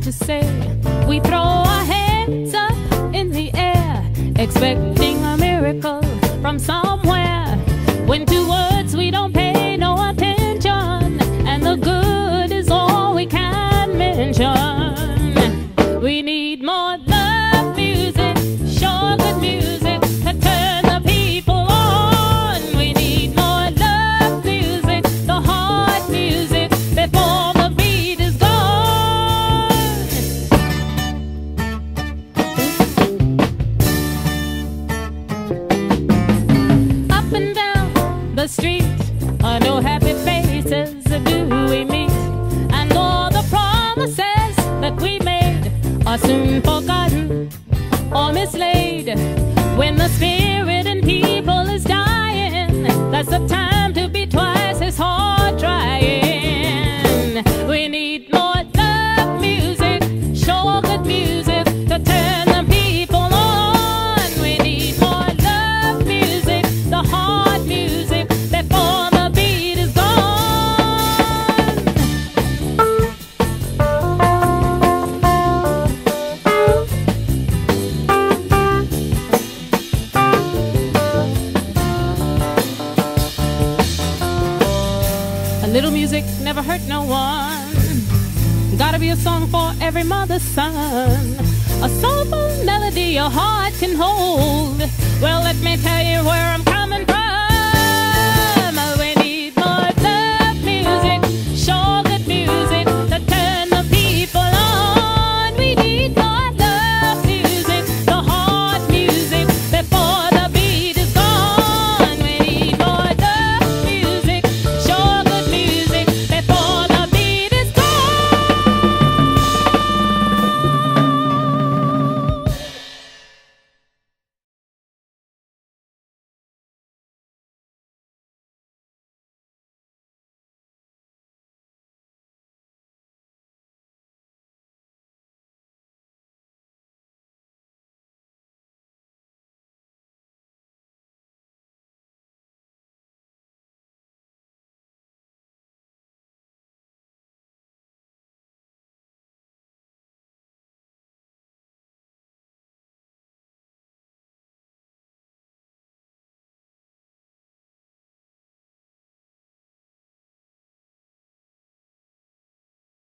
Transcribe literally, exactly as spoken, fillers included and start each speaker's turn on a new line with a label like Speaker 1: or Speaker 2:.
Speaker 1: to say. We throw our hands up in the air, expecting a miracle from somewhere. When to words we don't pay no attention, and the good is all we can mention. We need more love music, sure good music to turn the people on. We need more love music, the heart music, before the beat is gone. Up and down the street are no happy faces do we meet, and all the promises that we made are soon forgotten or mislaid. When the spirit in people is dying, that's the time to be twice as hard trying. We need more love music, sure good music to turn the people on. We need more love music, the heart music, before the beat is gone. A little music never hurt no one. Gotta be a song for every mother's son. A soulful melody your heart can hold. Well, let me tell you where I'm coming